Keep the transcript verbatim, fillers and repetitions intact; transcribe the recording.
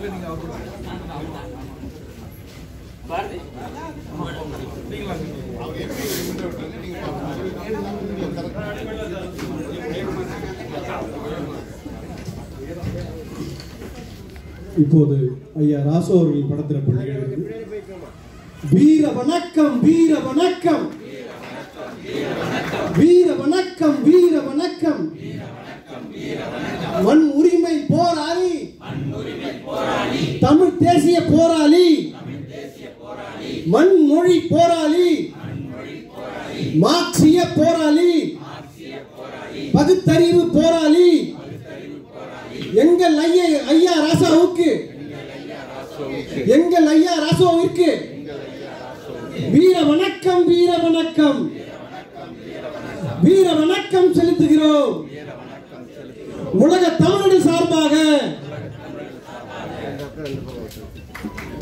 இப்போது ஐயா ராசோ அவர்கள் படத்திறப்பு நிகழ்வு. வீர வணக்கம் வீர வணக்கம் வீர வணக்கம் வீர வணக்கம் மண் உரிமை போராளி தமிழ் தேசிய போராளி மண் மொழி போராளி மார்க்சிய போராளி பகுத்தறிவு போராளி எங்கள் ஐயா ஐயா ராசாவுக்கு எங்கள் ஐயா ராசாவிற்கு வீர வணக்கம் வீர வணக்கம் வீர வணக்கம் செலுத்துகிறோம். உலக தமிழர்கள் சார்பாக